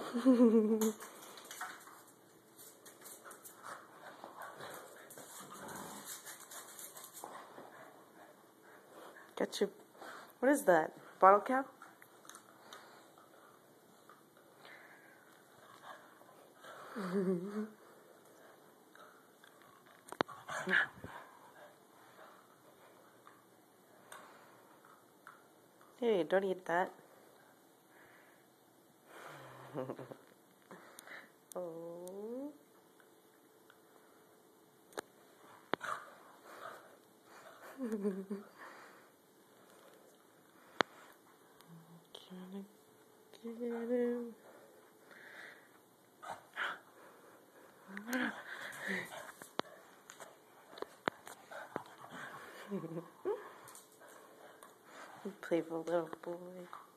Got your, what is that? Bottle cap? Hey, don't eat that. Oh. Gonna get him. Playful little boy.